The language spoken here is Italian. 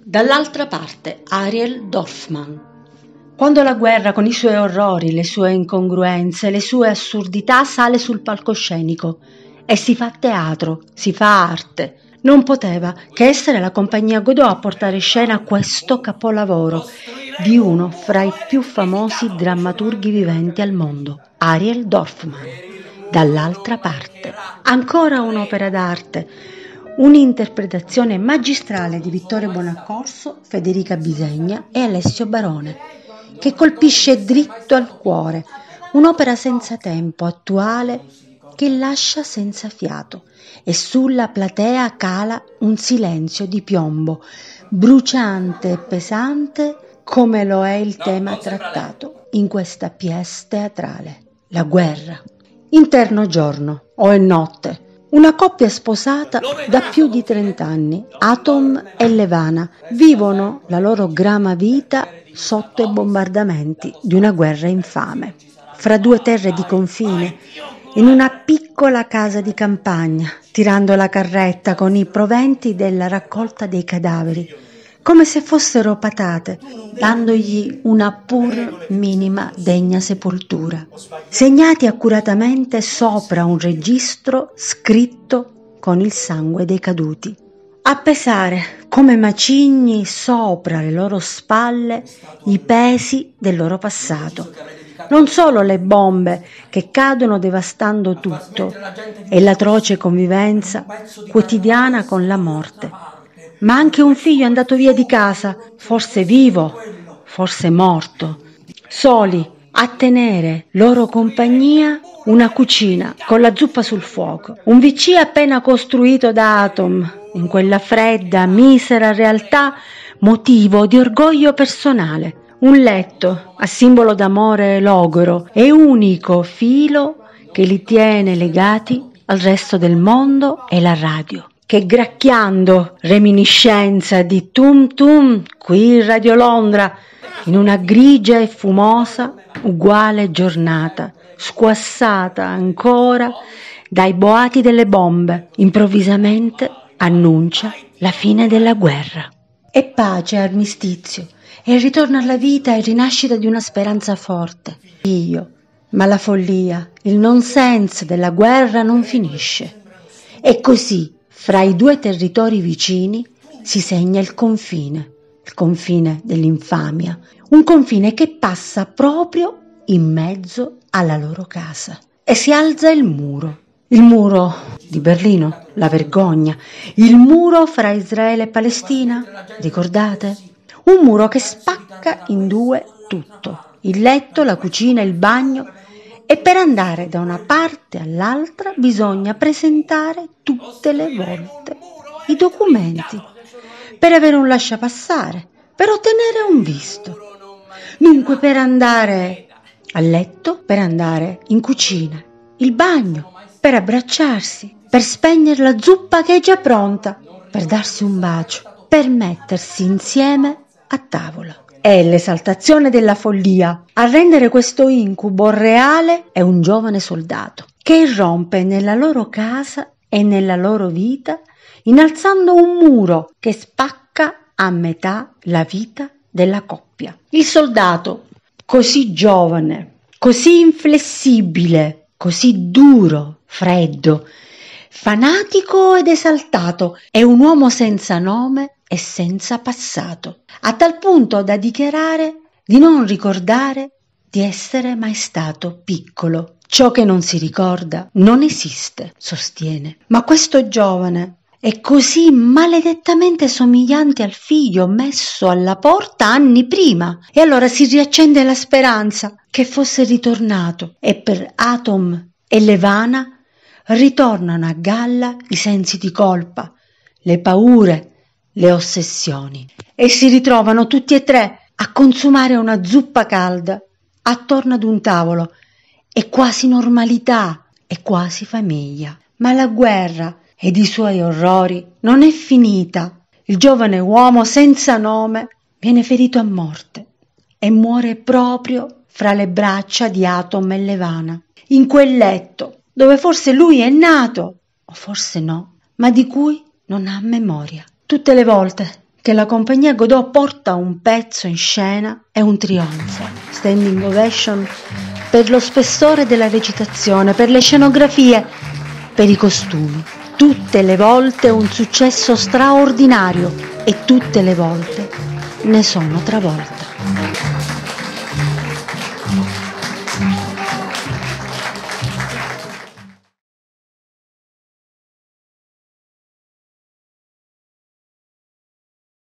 Dall'altra parte, Ariel Dorfman. Quando la guerra, con i suoi orrori, le sue incongruenze, le sue assurdità, sale sul palcoscenico e si fa teatro, si fa arte, non poteva che essere la compagnia Godot a portare in scena questo capolavoro di uno fra i più famosi drammaturghi viventi al mondo, Ariel Dorfman. Dall'altra parte, ancora un'opera d'arte, un'interpretazione magistrale di Vittorio Bonaccorso, Federica Bisegna e Alessio Barone, che colpisce dritto al cuore, un'opera senza tempo, attuale, che lascia senza fiato, e sulla platea cala un silenzio di piombo, bruciante e pesante come lo è il tema trattato in questa pièce teatrale, la guerra. Interno giorno o è notte. Una coppia sposata da più di 30 anni, Atom e Levana, vivono la loro grama vita sotto i bombardamenti di una guerra infame. Fra due terre di confine, in una piccola casa di campagna, tirando la carretta con i proventi della raccolta dei cadaveri, come se fossero patate, dandogli una pur minima degna sepoltura, segnati accuratamente sopra un registro scritto con il sangue dei caduti. A pesare come macigni sopra le loro spalle i pesi del loro passato. Non solo le bombe che cadono devastando tutto e l'atroce convivenza quotidiana con la morte, ma anche un figlio andato via di casa, forse vivo, forse morto, soli a tenere loro compagnia una cucina con la zuppa sul fuoco, un WC appena costruito da Atom, in quella fredda, misera realtà motivo di orgoglio personale, un letto a simbolo d'amore logoro e unico filo che li tiene legati al resto del mondo e la radio, che gracchiando reminiscenza di tum tum qui in Radio Londra, in una grigia e fumosa uguale giornata, squassata ancora dai boati delle bombe, improvvisamente annuncia la fine della guerra. E pace, armistizio, e il ritorno alla vita e rinascita di una speranza forte. Ma la follia, il nonsense della guerra non finisce. E così, fra i due territori vicini, si segna il confine dell'infamia, un confine che passa proprio in mezzo alla loro casa. E si alza il muro di Berlino, la vergogna, il muro fra Israele e Palestina, ricordate? Un muro che spacca in due tutto, il letto, la cucina, il bagno, e per andare da una parte all'altra bisogna presentare tutte le volte i documenti per avere un lasciapassare, per ottenere un visto. Dunque per andare a letto, per andare in cucina, il bagno, per abbracciarsi, per spegnere la zuppa che è già pronta, per darsi un bacio, per mettersi insieme a tavola. È l'esaltazione della follia. A rendere questo incubo reale è un giovane soldato che irrompe nella loro casa e nella loro vita, innalzando un muro che spacca a metà la vita della coppia. Il soldato, così giovane, così inflessibile, così duro, freddo, fanatico ed esaltato, è un uomo senza nome e senza passato, a tal punto da dichiarare di non ricordare di essere mai stato piccolo. Ciò che non si ricorda non esiste, sostiene. Ma questo giovane è così maledettamente somigliante al figlio messo alla porta anni prima, e allora si riaccende la speranza che fosse ritornato, e per Atom e Levana ritornano a galla i sensi di colpa, le paure, le ossessioni, e si ritrovano tutti e tre a consumare una zuppa calda attorno ad un tavolo. È quasi normalità, è quasi famiglia. Ma la guerra ed i suoi orrori non è finita. Il giovane uomo senza nome viene ferito a morte e muore proprio fra le braccia di Atom e Levana, in quel letto dove forse lui è nato, o forse no, ma di cui non ha memoria. Tutte le volte che la compagnia Godot porta un pezzo in scena è un trionfo. Standing ovation per lo spessore della recitazione, per le scenografie, per i costumi. Tutte le volte un successo straordinario e tutte le volte ne sono travolte.